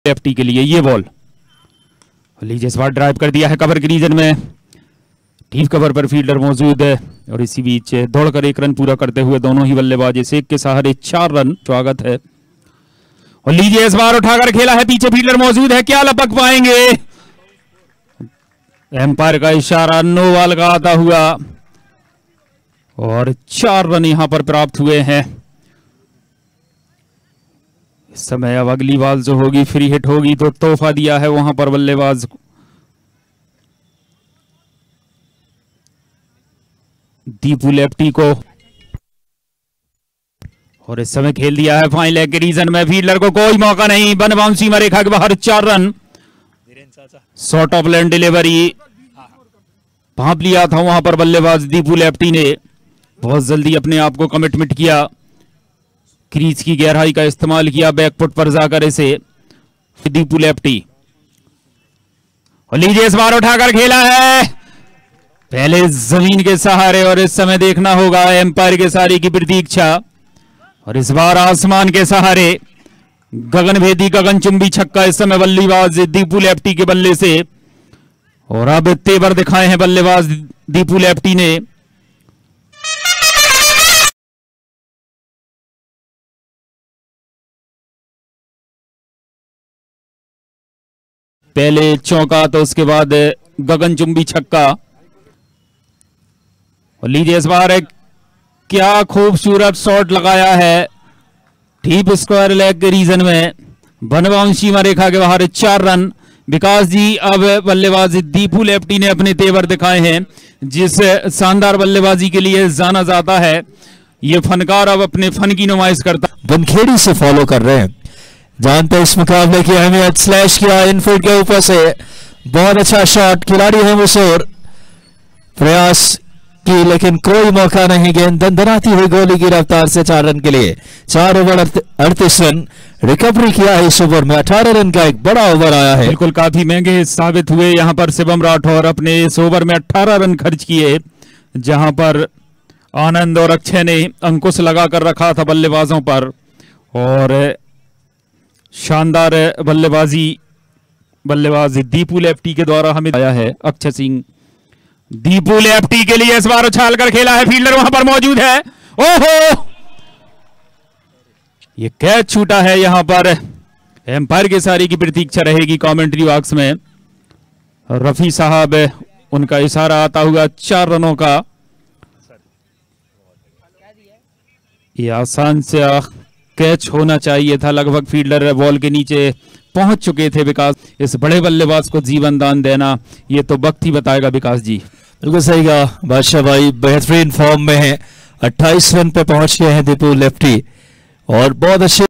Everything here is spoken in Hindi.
लेफ्टी के लिए ये बॉल लीजिए इस बार ड्राइव कर दिया है कवर के रीजन में, डीप कवर पर फील्डर मौजूद है और इसी बीच दौड़कर एक रन पूरा करते हुए दोनों ही बल्लेबाज इस एक के सहारे 4 रन स्वागत है। और लीजिए इस बार उठाकर खेला है, पीछे फील्डर मौजूद है, क्या लपक पाएंगे? एम्पायर का इशारा नो बॉल का आता हुआ और 4 रन यहां पर प्राप्त हुए हैं। इस समय अब अगली बॉल जो होगी फ्री हिट होगी तो तोहफा दिया है वहां पर बल्लेबाज दीपू लेफ्टी को और इस समय खेल दिया है फाइन लेग के रीजन में, फील्डर को कोई मौका नहीं, वन बाउंस सीमा रेखा के बाहर 4 रन। शॉर्ट ऑफ लैंड डिलीवरी भांप लिया था वहां पर बल्लेबाज दीपू लेफ्टी ने, बहुत जल्दी अपने आप को कमिटमेंट किया, क्रीज की गहराई का इस्तेमाल किया, बैकफुट पर जाकर इसे दीपू लेफ्टी। और लीजिए इस बार उठाकर खेला है, पहले जमीन के सहारे और इस समय देखना होगा एम्पायर के सहारे की प्रतीक्षा, और इस बार आसमान के सहारे गगनभेदी गगनचुंबी छक्का इस समय बल्लेबाज दीपू लेफ्टी के बल्ले से। और अब तेवर दिखाए हैं बल्लेबाज दीपू लेफ्टी ने, पहले चौका तो उसके बाद गगनचुंबी छक्का। और लीजिए इस बार क्या खूबसूरत शॉट लगाया है, डीप स्क्वायर लेग के रीजन में, वन बाउंस सीमा रेखा के बाहर 4 रन। विकास जी अब बल्लेबाज दीपू लेफ्टी ने अपने तेवर दिखाए हैं, जिस शानदार बल्लेबाजी के लिए जाना जाता है, ये फनकार अब अपने फन की नुमाइश करता। बनखेड़ी से फॉलो कर रहे हैं, जानते हैं इस मुकाबले की अहमियत। स्लैश किया इनफील्ड के ऊपर से, बहुत अच्छा शॉट, खिलाड़ी है मुसोर, प्रयास की लेकिन कोई मौका नहीं, गेंद दंदनाती हुई गोली की रफ्तार से 4 रन के लिए 4 ओवर 38 रन रिकवरी किया है इस ओवर में, 18 रन का एक बड़ा ओवर आया है। बिल्कुल काफी महंगे साबित हुए यहां पर शिवम राठौर, अपने इस ओवर में 18 रन खर्च किए, जहां पर आनंद और अक्षय ने अंकुश लगाकर रखा था बल्लेबाजों पर। और शानदार बल्लेबाज दीपू लेफ्टी के द्वारा हमें आया है। अक्षय सिंह दीपू लेफ्टी के लिए इस बार उछाल कर खेला है, फील्डर वहां पर मौजूद है, ओहो ये कैच छूटा है, यहां पर एम्पायर के सारी की प्रतीक्षा रहेगी कमेंट्री बॉक्स में। रफी साहब उनका इशारा आता हुआ 4 रनों का, ये आसान से कैच होना चाहिए था, लगभग फील्डर बॉल के नीचे पहुंच चुके थे। विकास, इस बड़े बल्लेबाज को जीवन दान देना ये तो वक्त ही बताएगा। विकास जी बिल्कुल सही कहा, बादशाह भाई बेहतरीन फॉर्म में है, 28 रन पे पहुंच गए हैं दीपू लेफ्टी और बहुत अच्छे